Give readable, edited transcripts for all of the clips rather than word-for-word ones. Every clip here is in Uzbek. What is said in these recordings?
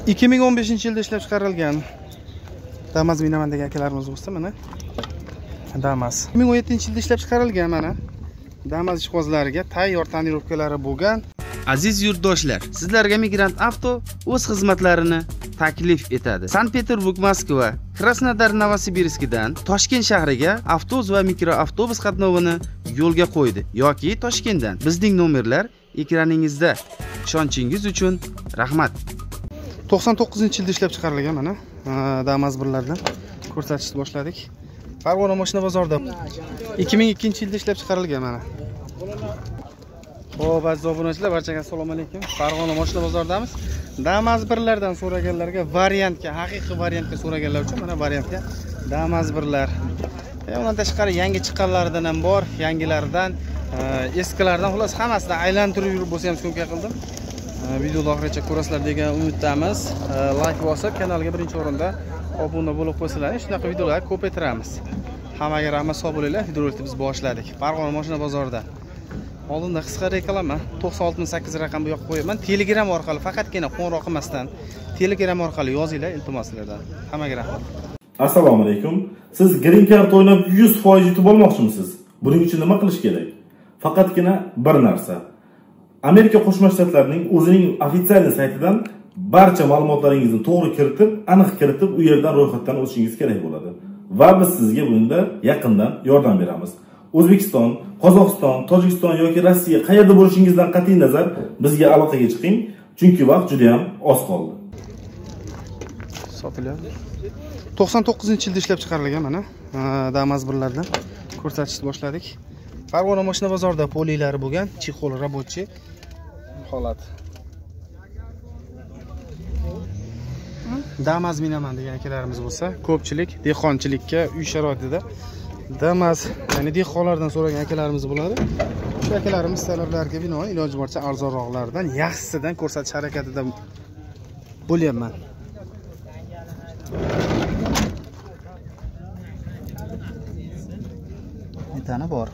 2015-yilda ishlab chiqarilgan Damas minaman degan akalarimiz bo'lsa, mana Damas 2017-yilda ishlab chiqarilgan mana Damas jihozlariga tayyor tonirovkalari bo'lgan. Aziz yurtdoshlar, sizlarga Migrant Avto o'z xizmatlarini taklif etadi. Sankt-Peterburg, Moskva, Krasnodar, Novosibirskdan Toshkent shahriga avtobus va mikroavtobus qatnovini yo'lga qo'ydi yoki Toshkentdan. Bizning nomerlar ekraningizda. Ishonchingiz uchun rahmat. 99-yilda ishlab chiqarilgan mana Damas birlardan ko'rsatishni boshladik. Farg'ona mashina bozorida 2002-yilda ishlab chiqarilgan mana. Xo'p, aziz obunachilar, barchaga assalomu alaykum. Farg'ona mashina bozoridamiz. Damas birlardan so'raganlarga variantga, haqiqiy variantga so'raganlar uchun mana variantga Damas birlar. Undan tashqari yangi chiqqanlaridan ham bor, yangilaridan, eskilardan, xullas hammasidan aylantirib yurib bo'lsa ham syomka qildim. Videoni oxirigacha ko'rasizlar degan umiddamiz. Like bosib, kanalga birinchi o'rinda obuna bo'lib qo'ysalaring, shunaqa videolar ko'paytiramiz. Hammaga rahmat, sog' bo'linglar. Videoni biz boshladik. Farg'ona mashina bozorida. Oldinda qisqa reklama 968 raqamga yoqib qo'yaman. Telegram orqali, faqatgina qo'ng'iroq qilmasdan Telegram orqali yozinglar, iltimos sizlardan. Hammaga rahmat. Assalomu alaykum. Siz Green Card o'ynab 100% yutib olmoqchimisiz? Buning uchun nima qilish kerak? Faqatgina bir narsa. Amerika Qo'shma Shtatlarining o'zining ofitsial saytidan barcha ma'lumotlaringizni to'g'ri kiritib, aniq kiritib, u yerdan ro'yxatdan o'tishingiz kerak bo'ladi. Va biz sizga bunda yaqindan yordam beramiz. O'zbekiston, Qozog'iston, Tojikiston yoki Rossiya qayerda bo'lishingizdan qat'iy nazar bizga aloqaga chiqing, chunki vaqt juda ham oz qoldi. Sotilyapti. 99-yilda ishlab chiqarilgan mana Damas birlardan ko'rsatishni boshladik. Farg'ona mashina bozorida polilari bo'lgan, chexol рабочий holat. Damas minaman degan akalarimiz bo'lsa, ko'pchilik dehqonchilikka uy sharoitida Damas, ya'ni dehqonlardan so'ragan akalarimiz bo'ladi. Shu akalarimiz talablariga binoan iloji boricha arzonroqlardan, yaxshisidan ko'rsatish harakatida bo'lyapman. Metani bor.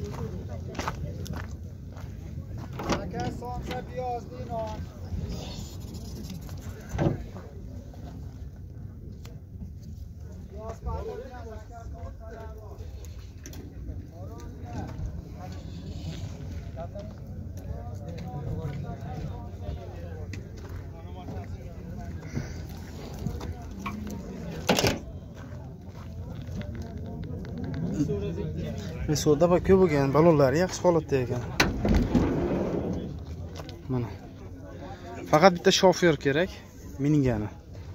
Resorda bak ko'p bo'lgan, balonlari yaxshi holatda ekan. Mana. Faqat bitta shofer kerak, miningani.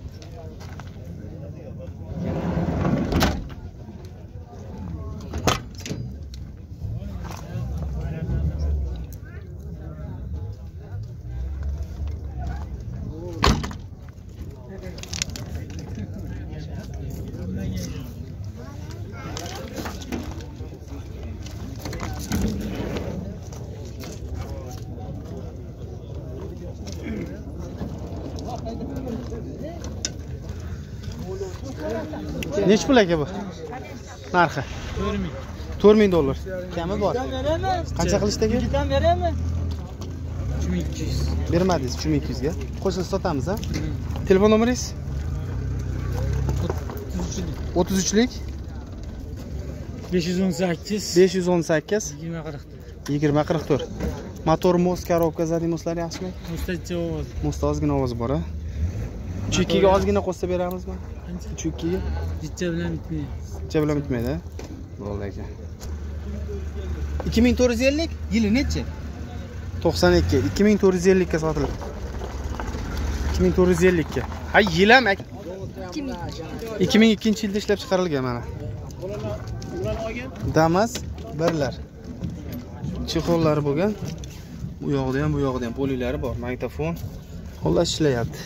Nech pul aka bu? Narxi? 4000 dollar. Kami bor. Qancha qilishdagi? Bittadan beraymi? 3200. Bermadingiz 3200 ga. Qo'shilib sotamiz, ha? Telefon nomeringiz? 33lik 518 518 2044. 2044. Motor, most, коробка, zadniy mostlar yaxshimi? Mostda ovoz. Most ozgina ovoz bor, ha? Chukkiga ozgina qo'shsa beramizmi? Chukkiga Jicha bilan bitmaydi. Jicha bilan bitmaydi. Bo'ldi aka. 2450 yili necha? 92. 2450 ga sotiladi. 2450 ga. Ha, yil ham 2002-yilda ishlab chiqarilgan mana. Damas birlar. Chexollari bo'lgan. Bu yoqda ham, bu yoqda ham polilari bor. Magnitofon. Xullas ishlayapti.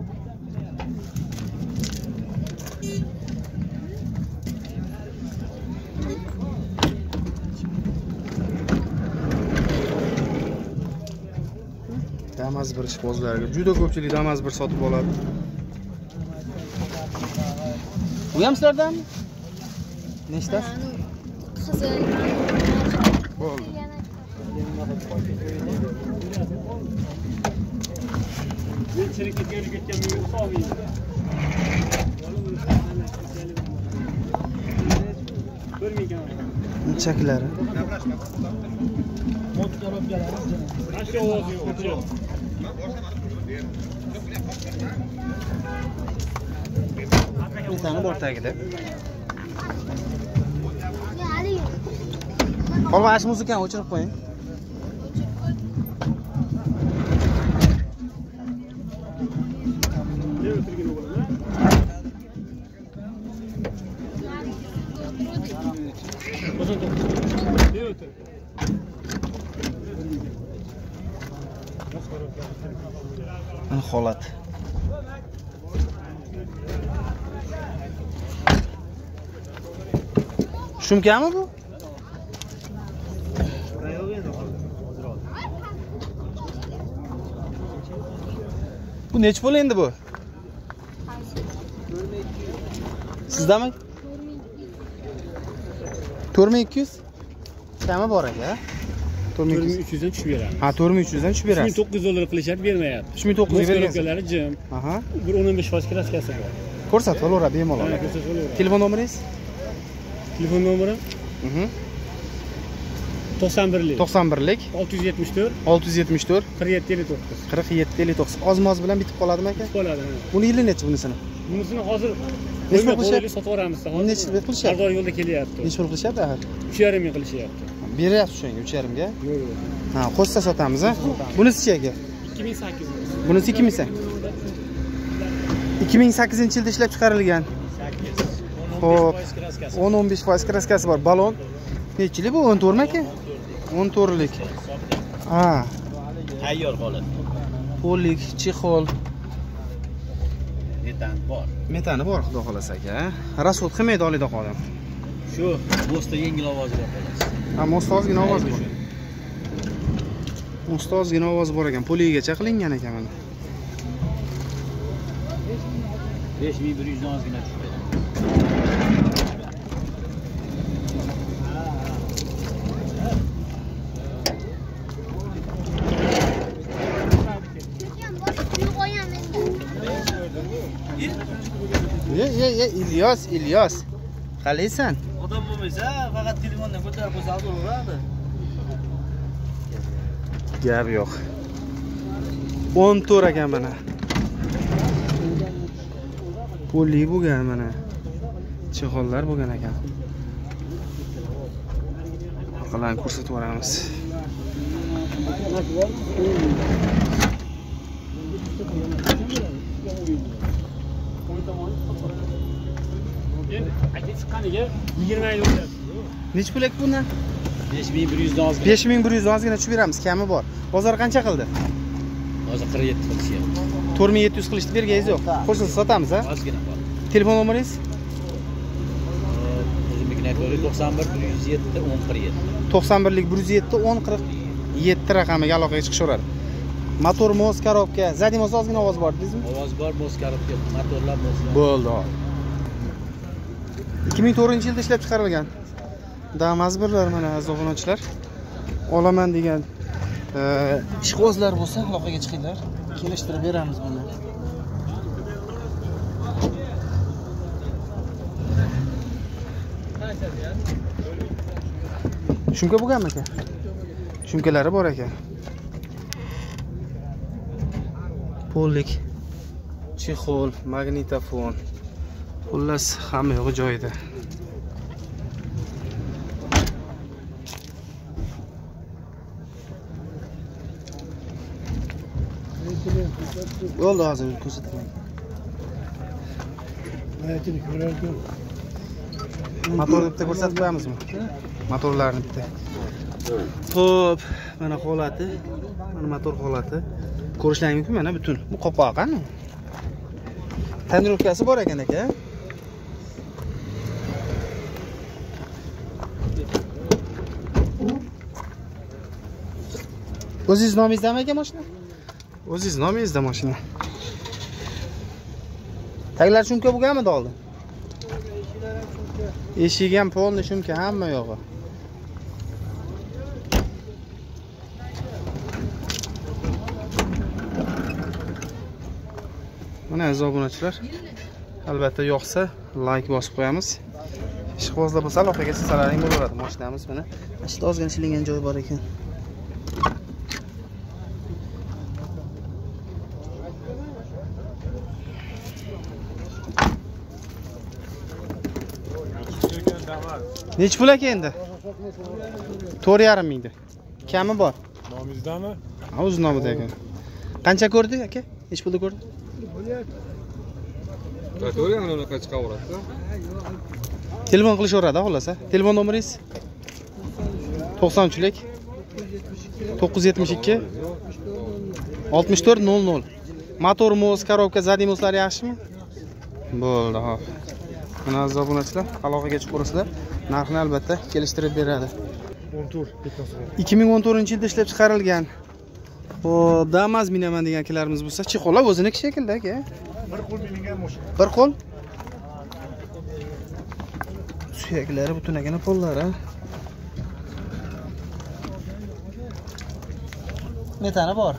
Damas bir ishbozlarga juda ko'pchilik Damas bir sotib oladi. Bu ham sizlardanmi? Nechtasi? Qizil. Bo'ldi. Men chirikka ketganman, yo'q olmayman. Chaklari. Metani bor tagida. Olmash muzikani o'chirib qo'ying. Holat. Shumkami bu? Bu nech pul endi bu? Sizdami? 4200. Kami bor aka. 4300 dan tushib beradi. Ha, 4300 dan tushib berasiz. 3900 dollar qilishadi, bermayapti. 3900 ga berasiz. Moskvalar jim. Aha. Bir 15% kraskasi bor. Ko'rsatib olaveradi bemalol. Telefon nomeringiz? Telefon nomerim 91lik 91lik 674 674 4759. 4759. Ozmoz bilan bitib qoladimi aka? Qoladi. Buni yili necha bunisini? Bunisini hozir Necha pul qilishyapti? sotib yuboramiz. Necha pul qilishyapti? Har doim yo'lda kelyapti. Necha pul qilishyapti axir? 3,5 ming qilishyapti. Beryapsiz o'shanga 3,5 ga? Yo'q, yo'q. Ha, qo'shsa sotamiz, ha? Bunisi-chi aka? 2800. Bunisi 2008. 2008-yilda ishlab chiqarilgan. 8. Xo'p. 10-15% kraskasi bor. Balon nechchilik bu? 14 mi aka? 14lik. Ha. Tayyor holat. Pollik, chexol. Metan bor. Metani bor, xudo xolasa aka. Rasxod qilmaydi olida qodim. Shu bo'sta yengil ovozga qo'yasiz. Ha, mo'sta ozgina ovoz bor. Mo'sta ozgina ovoz bor ekan. Poligacha qilingan ekan mana. 5100 dan ozgina tushadi. İlyas. Qalaysan? Odam bo'lmasa, faqat telefondan ko'tarib qo'ysa bo'laveradi. Gap yo'q. 14 ekan mana. Pulli bo'lgan mana. Chexollar bo'lgan ekan. Qalan ko'rsatib yuboramiz. Aka chiqqaniga 20 ming o'tadi. Nech pul ek bundan? 5100 dan ozgina. 5100 dan ozgina tushib beramiz, kami bor. Bozor qancha qildi? Hozir 47 qilishyapti. 4700 qilishni berganingiz yo'q. Qo'shsa sotamiz, ha? Ozgina bor. Telefon nomeringiz? O'zimnikini aytaylik, 91 107 1047. 91lik 107 1047 raqamiga aloqaga chiqishaveradi. Motor, mos, korobka, zadimos ozgina ovoz bor dedingizmi? Ovoz bor, mos korobka, motorlar moslar. Bo'ldi. 2004-yilda ishlab chiqarilgan. Damas birlar mana obunachilar. Olaman degan ishqibozlar bo'lsa, aloqaga chiqinglar. Kelishtirib beramiz buni. Shumka bo'lganmi aka? Shumkalari bor ekan. Pollik, chexol, magnitofon. Xullas, hamma yo'g'i joyida. Bo'ldi, hozir ko'rsataman. Motorni bitta ko'rsatib qo'yamizmi? Motorlarni bitta. Xo'p, mana holati, mana motor holati. Ko'rishlaring mumkin mana butun. Bu qo'poq qani? Tonirovkasi bor ekan aka. O'zingiz nomingizdami aka mashina? O'zingiz nomingizda mashina. Taglar shumka bo'lganmi oldin? Eshigi ham polni shumka, hamma yo'g'i. Mana aziz obunachilar, albatta yoqsa like bosib qo'yamiz. Ishqibozlar bo'lsa aloqaga chiqsalaring bo'laveradi. Mashinamiz mana ashta ozgina shilingan joyi bor ekan. Nech pul aka endi? 4,5 mingda. Kami bor. Nomizdami? Ha, o'z nomida ekan. Qancha ko'rdi aka? Nech pulda ko'rdi? To'g'ri, unaqa chiqaveradi. Telefon qilishaveradi, xolos. Telefon nomeringiz? 90'lik 972 6400. Motorimiz, korobka, zadimozlari yaxshimi? Bo'ldi, xo'p. Mana aziz obunachilar, aloqaga chiqib ko'rasizlar. Narxni albatta kelishtirib beradi. 2014-yilda ishlab chiqarilgan. Xo'p, Damas minaman degan akalarimiz bo'lsa, chexollar o'ziniki shekilda aka. Bir qo'l mingan mashina. Bir qo'l. Suyaklari butun ekan, pollari. Metani bor.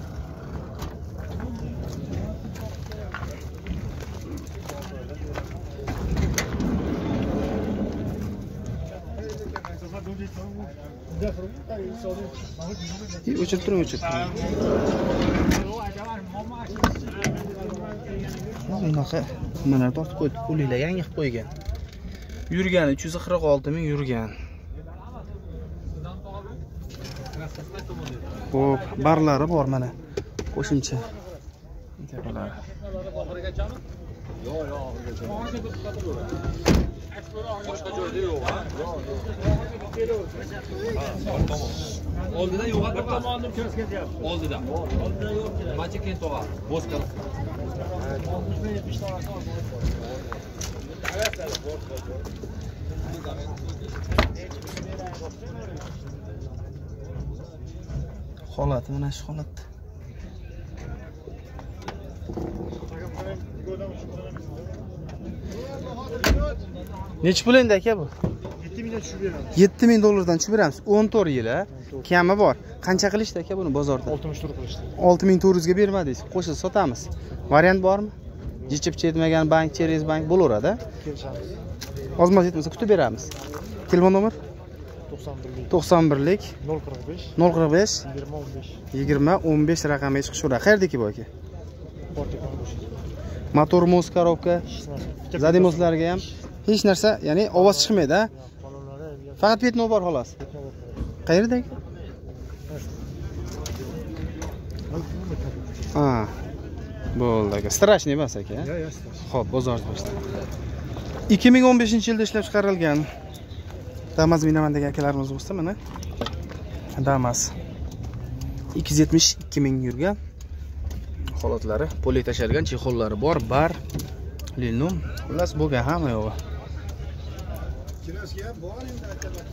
O'chib turing, o'chib turing. Bunaqa mana tortib qo'ydi, pulinglar yangi qilib qo'ygan. Yurgan 346 ming yurgan. Xo'p, barlari bor mana. Qo'shimcha. Tepalar. Boshqa joyda yo'q, ha? Oldida yo'q, bir tomonda uchastka deyapti. Oldida. Oldida yo'q. Macha keyin tog'a. Boshqa. Holati mana shu holatda. Nech pul endi aka bu? 7 mingdan tushib beramiz. 7 ming dollardan tushib beramiz. 14 yil, kami bor. Qancha qilishdi aka buni bozorda? 64 qilishdi. 6400 ga bermadingiz. Qo'shib sotamiz. Variant bormi? Yechib chetmagan bank, Cheres bank bo'laveradi. Kelishamiz. Ozmas yetmasa kutib beramiz. Telefon nomer? 91lik 045 045 20 15 20 15 raqamiga chiqishaveradi. Qayerdaki bu aka? Portekon bo'shadi. Motor, muz, korobka, zadimozlarga ham hech narsa, ya'ni ovoz chiqmaydi, ha? Faqat petno bor xolos. Qayerda aka? Ha. Bo'ldi aka. Strashniy emas aka. Yo'q, yo'q. Xo'p, bozorda boshda. 2015-yilda ishlab chiqarilgan Damas minaman degan akalarimiz bo'lsa, mana Damas 272 ming yurgan. Holatlari, poli tashalgan, chexollari bor, bar, linum, xullas bo'lgan hamma yo'g'i. Kirasiga bor endi akalar.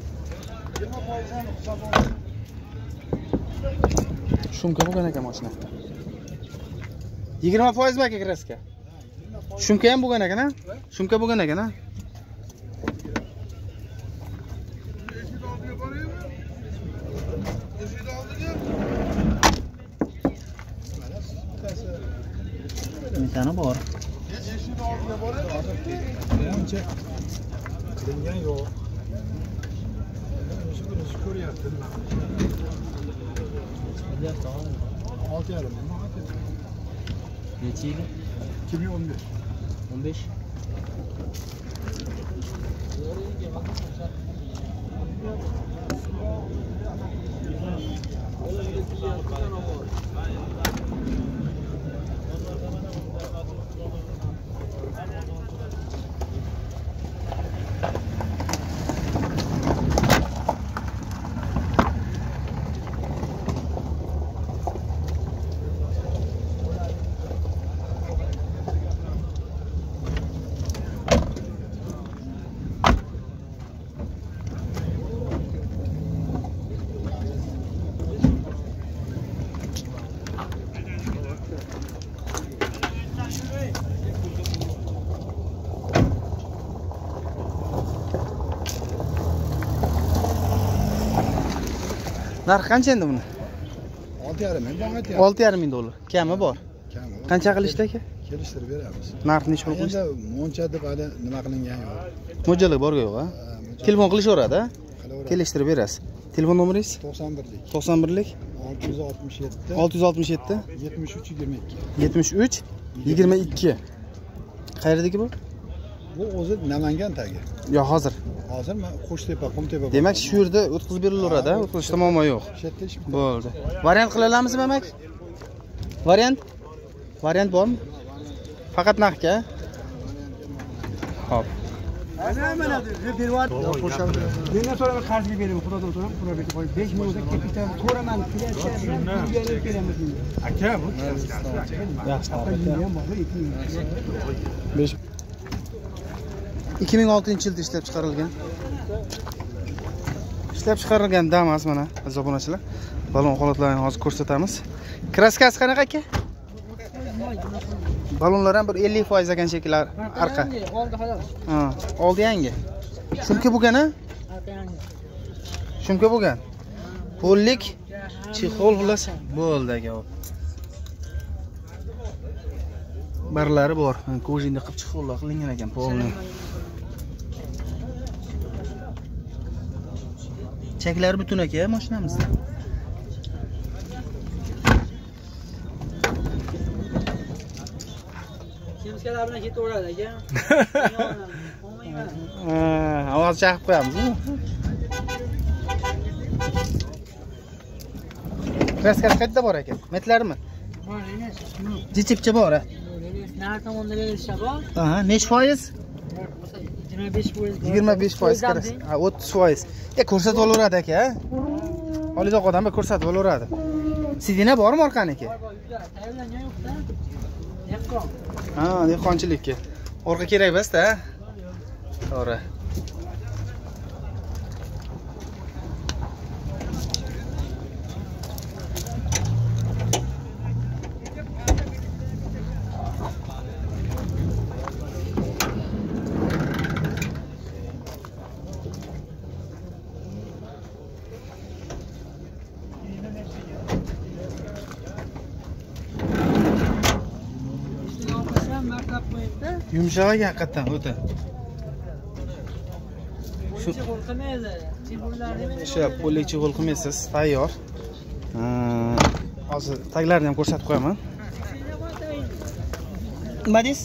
20% Shumka bo'lgan ekan mashina. 20% aka kirasiga. Shumka ham bo'lgan ekan, ha? Shumka bo'lgan ekan, ha? Metani bor. Ancha qilingan yo'q. Shu birinchi ko'ryapti. 6,5. Necha yil? 2015. 15. Narx qancha endi buni? 6,5 ming. 6,5 ming dollar. Kami bor. Kami bor. Qancha qilishdi aka? Kelishtirib beramiz. Narx necha pul qo'ysiz? Endi moncha deb hali nima qilingan yo'q. Mo'ljali borga yo'q, ha? Telefon qilishaveradi, ha? Kelishtirib berasiz. Telefon nomeringiz? 91lik 91lik 667 667 73 22. 73 22. Qayerdagi bu? Bu o'zi Namangan tagi. Yo, hozir. Hozir men Qo'shtepa, Qumtepa. Demak, shu yerda o'tkazib berilaveradi, ha? O'tkazishda muammo yo'q. Shu yerda ish Bo'ldi. Variant qila olamizmi, amak? Variant? Variant bormi? Faqat narxga? Xo'p. Mendan so'rab qarzga beraman, xudodan so'rab, pul berib qo'yib 5 ming o'zi kapital so'raman, kelib beramiz. aka bu. Yaxshi. Ham bor, 2 ming. 2006-yilda ishlab chiqarilgan. Ishlab chiqarilgan Damas mana, aziz obunachilar. Balon holatlarini hozir ko'rsatamiz. Kraskasi qanaqa aka? Balonlar ham bir 50% ekan shekillar arqa. Oldi xolos. Ha, oldi yangi. Shumka bo'lgan-a? Arqa yangi. Shumka bo'lgan. Pollik, chexol xullas bo'ldi aka. Barlari bor. Kojinda qilib chexollar qilingan ekan, polni. Cheklari butun aka mashinamizda. Kimskalar bilan ketaveradi aka. Olmayman. Ovoz chaqib qo'yamiz-ku. Kraskasi qayerda bor ekan? Metlarmi? Bor emas. Jichipcha bor, ha? Nari tomonda berishsa bor. Aha, necha foiz? 25%. 25% kraska. Ha, 30%. Ko'rsatib olaveradi aka, ha? Olidoq odamga ko'rsatib olaveradi. Sidina bormi orqaniki? Tayyorlangan yo'q-da. Yaqqon. Ha, dehqonchilikka. Orqa kerak emas-da, ha? To'g'ri. Yumshoq ekan haqiqatan o'ta. Shu qilmaydi. Cheg'ullarni o'sha pollik chig'ul qilmaysiz, tayyor. Hozir taglarini ham ko'rsatib qo'yaman. Nima deysiz?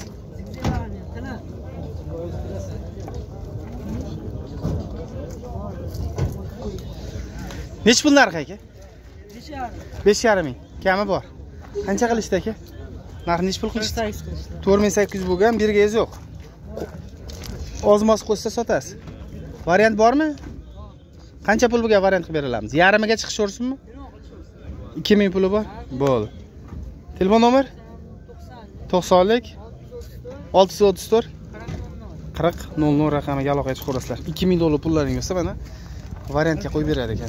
Nech pul narxi aka? 5,5 ming. Kami bor. Qancha qilishdi aka? Narxi nech pul qilishdi? 4800 bo'lgan, bergangiz yo'q. Ozmos qo'shsa sotasiz. Variant bormi? Qancha pul bo'lgan variant qilib beramiz? Yarimiga chiqishaversinmi? 2000 puli bor. Bo'ldi. Telefon nomer? 90lik 634 4000 raqamiga aloqaga chiqaverasizlar. 2000 dollar pullaring bo'lsa mana variantga qo'yib berar ekan.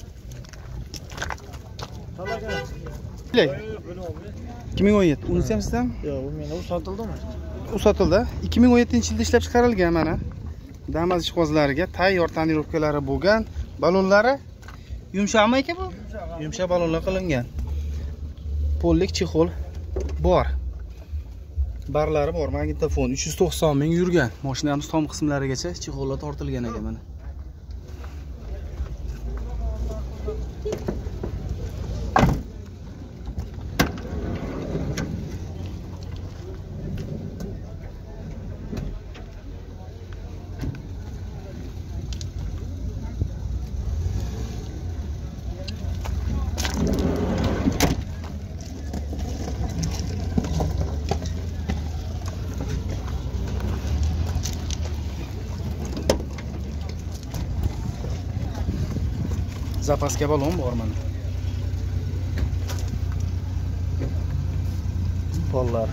2017. Unisi ham sizdan? Yo'q, u menda sotildimi? U sotildi. 2017-yilda ishlab chiqarilgan mana. Damas jihozlariga tayyor tonirovkalari bo'lgan. Balonlari yumshoqmi aka bu? Yumshoq balonlar qilingan. Pollik chexol bor. Barlari bor. Magnitofon 390 ming yurgan. Mashinamiz tom qismlarigacha chexollar tortilgan ekan mana. Zapaska balon bor mana. Pollar.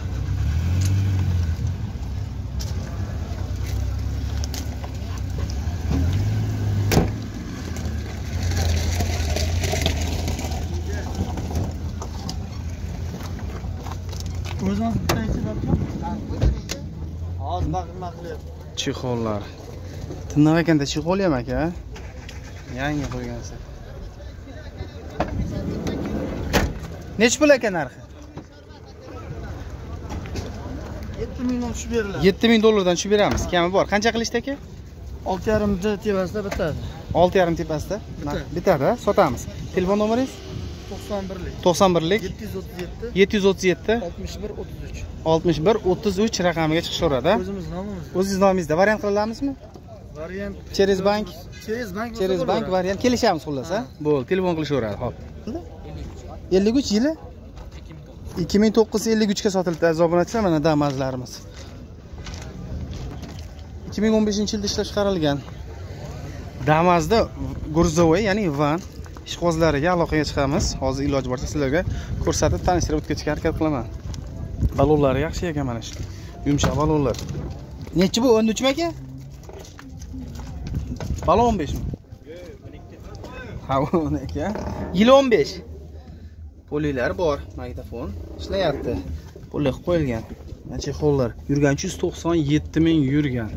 Hozir baqirma qilyapti. Chexollar. Tinnoq ekanda chexol ham aka. Yangi qo'ygansiz. Nech pul ekan narxi? 7 mingdan tushib beriladi. 7000 dollardan tushib beramiz. Kami bor. Qancha qilishdi aka? 6,5 tepasida bitadi. 6,5 tepasida bitadi, sotamiz. Telefon nomeringiz? 91lik 91lik 737 737 61 33. 61 33 raqamiga chiqishaveradi. O'zimiz nomimiz. O'zingiz nomingizda variant qila olamizmi? Variant Cheres Bank. Cheres Bank variant kelishamiz xullas, ha? Bo'ldi, telefon qilishaveradi, xo'p. 53 yili 2953 ga sotildi aziz obunachilar, mana Damas'larimiz. 2015-yilda ishlab chiqarilgan. Damas'da Gurzovoy, ya'ni van ishqibozlariga aloqaga chiqamiz. Hozir iloji boricha sizlarga ko'rsatib tanishtirib o'tkazishga harakat qilaman. Balonlari yaxshi ekan mana shu. Yumshoq balonlar. Nechi bu? 13 mi aka? Balon 15 mi? Ha, 12 aka. Yil 15. Polilar bor, magnitofon ishlayapti. Pullar qo'yilgan. Mana chexollar yurgancha 197 ming yurgan.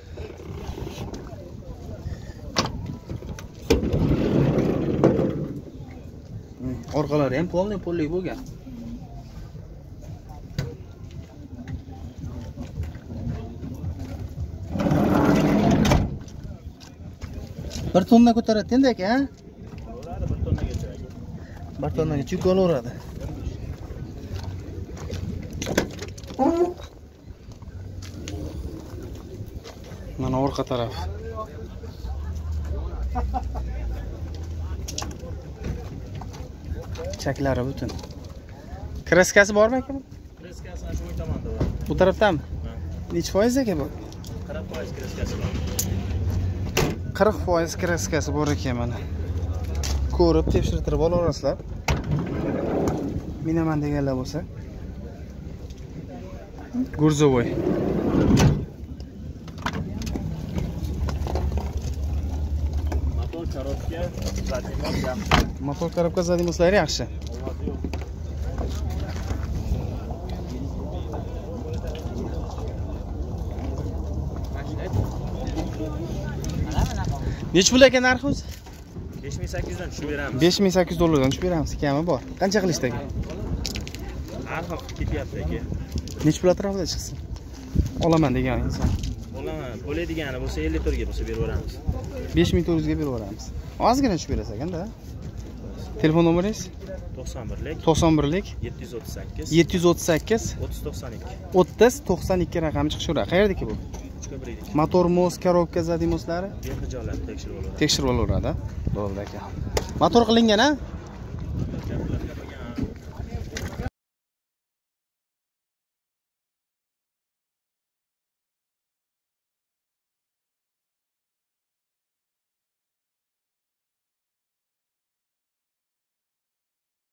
Orqalari ham polniy pullik bo'lgan. Bir tonna ko'taradi endi aka, ha? Bir tonnaga yuk olaveradi. Mana orqa taraf. Chaklari butun. Kraskasi bormi aka? Kreskasi shu o'ng tomonda bor. Bu tarafdami? Necha foiz aka bu? 40% kreskasi bor. 40% kraskasi bor ekan mana. Ko'rib tekshirtirib olasizlar. Minaman deganlar bo'lsa. Gurzovoy. Motor korobka zadimos yaxshi. Motor korobka zadimoslari yaxshi. Nech pul ekan narxi o'zi? 5800 dan tushib beramiz. 5800 dollardan tushib beramiz. Kami bor. Qancha qilishdi aka? Har xil ketyapti aka. Nech pul atrofida chiqsin? Olaman degan inson. Olaman, bo'ladigani bo'lsa 54 ga bo'lsa berib yuboramiz. 5400 ga berib yuboramiz. Ozgina tushib berasiz ekanda. Telefon nomeringiz? 91lik 91lik 738 738 3092. 3092 raqami chiqishaveradi. Qayerdaki bu? Uchko'prikdagi. Motor mos, korobka zadimoslari Bexijolat tekshirib olaveradi. tekshirib olaveradi. Bo'ldi aka. Motor qilingan, ha?